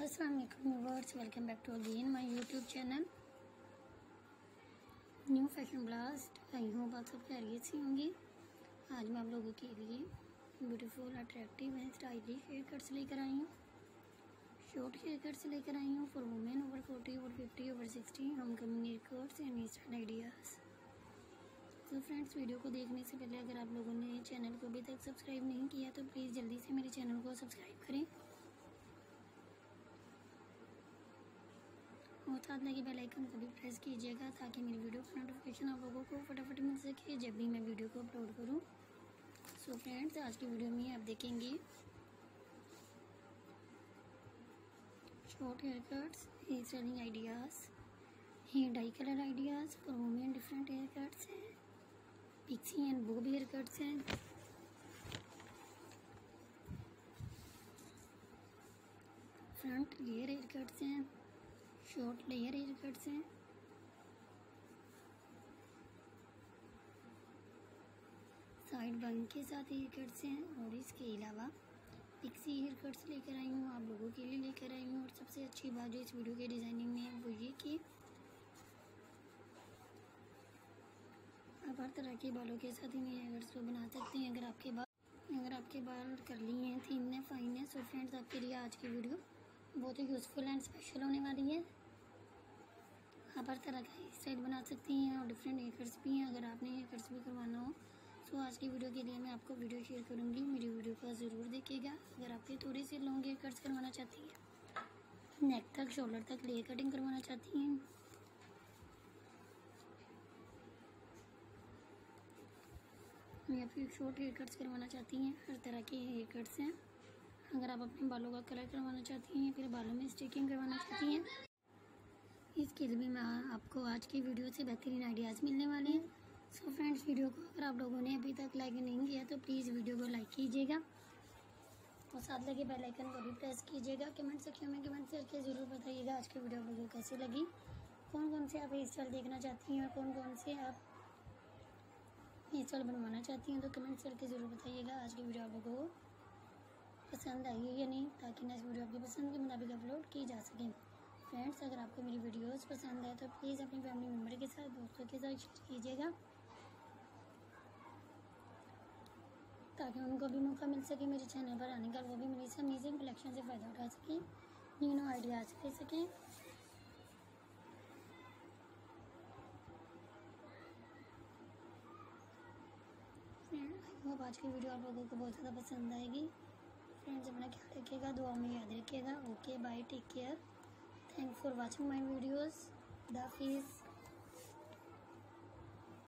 अस्सलाम वालेकुम viewers, welcome back to again my YouTube channel new fashion blast. I hope आप सब खैरियत से होंगे। आज मैं आप लोगों के लिए beautiful attractive and stylish hair cuts लेकर आई हूँ। शॉर्ट हेयर कट्स लेकर आई हूँ for women over 40, over 50, over 60, home coming hair cuts and style ideas. तो फ्रेंड्स, वीडियो को देखने से पहले अगर आप लोगों ने चैनल को अभी तक सब्सक्राइब नहीं किया तो प्लीज़ जल्दी से मेरे चैनल को सब्सक्राइब करें और साथ लगे बेल आइकन को भी प्रेस कीजिएगा ताकि मेरी वीडियो का नोटिफिकेशन आप लोगों को फटाफट मिल सके जब भी मैं वीडियो को अपलोड करूं। सो फ्रेंड्स, आज की वीडियो में आप देखेंगे short hair cuts, hair styling ideas, hair dye colour ideas for women. Different hair cuts हैं, pixie and bob hair cuts हैं, फ्रंट लेयर हेयर कट्स हैं, शॉर्ट लेयर हेयर कट्स हैं, side bun के साथ hair cuts हैं और इसके अलावा पिक्सी हेयर कट्स लेकर आई हूँ, आप लोगों के लिए लेकर आई हूँ। और सबसे अच्छी बात जो इस वीडियो के डिज़ाइनिंग में है वो ये कि आप हर तरह के बालों के साथ इन हेयर कट्स को बना सकते हैं। अगर आपके बाल कर्ली हैं, थिन है, फाइन है, सो फ्रेंड्स आपके लिए आज की वीडियो बहुत ही यूज़फुल एंड स्पेशल होने वाली है। आप हर तरह का हेयर स्टाइल बना सकती हैं और डिफरेंट हेयर कट्स भी हैं। अगर आपने हेयर कट्स भी करवाना हो तो आज की वीडियो के लिए मैं आपको वीडियो शेयर करूंगी, मेरी वीडियो को ज़रूर देखिएगा। अगर आपके थोड़े से लॉन्ग हेयर कट्स करवाना चाहती हैं, नेक तक, शोल्डर तक लेयर कटिंग करवाना चाहती हैं, या फिर शॉर्ट हेयर कट्स करवाना चाहती हैं, हर तरह के हेयर कट्स हैं। अगर आप अपने बालों का कलर करवाना चाहती हैं, फिर बालों में स्टिचिंग करवाना चाहती हैं, इसके लिए भी मैं आपको आज की वीडियो से बेहतरीन आइडियाज़ मिलने वाले हैं। सो फ्रेंड्स, वीडियो को अगर आप लोगों ने अभी तक लाइक नहीं किया तो प्लीज़ वीडियो को लाइक कीजिएगा और साथ लगे बेल आइकन को भी प्रेस कीजिएगा। कमेंट सेक्शन में कमेंट करके ज़रूर बताइएगा आज की वीडियो आप लोगों को कैसी लगी, कौन कौन से आप हेयर स्टाइल देखना चाहती हैं और कौन कौन से आप हेयर स्टाइल बनवाना चाहती हैं। तो कमेंट करके ज़रूर बताइएगा आज की वीडियो आप लोगों को पसंद आई है या नहीं, ताकि नेक्स्ट वीडियो आपकी पसंद के मुताबिक अपलोड की जा सके। फ्रेंड्स, अगर आपको मेरी वीडियोस पसंद है तो प्लीज़ अपनी फैमिली मेम्बर के साथ, दोस्तों के साथ शेयर कीजिएगा ताकि उनको भी मौका मिल सके मेरे चैनल पर आने का, वो भी मेरी इस अमेजिंग कलेक्शन से फ़ायदा उठा सकें, न्यू आइडियाज़ ले सकें। आई होप आज की वीडियो आप लोगों को बहुत ज़्यादा पसंद आएगी। फ्रेंड्स, अपना ख्याल रखिएगा, दुआ में याद रखिएगा। Okay, bye, take care, thank for watching my videos. खुदा हाफिज़।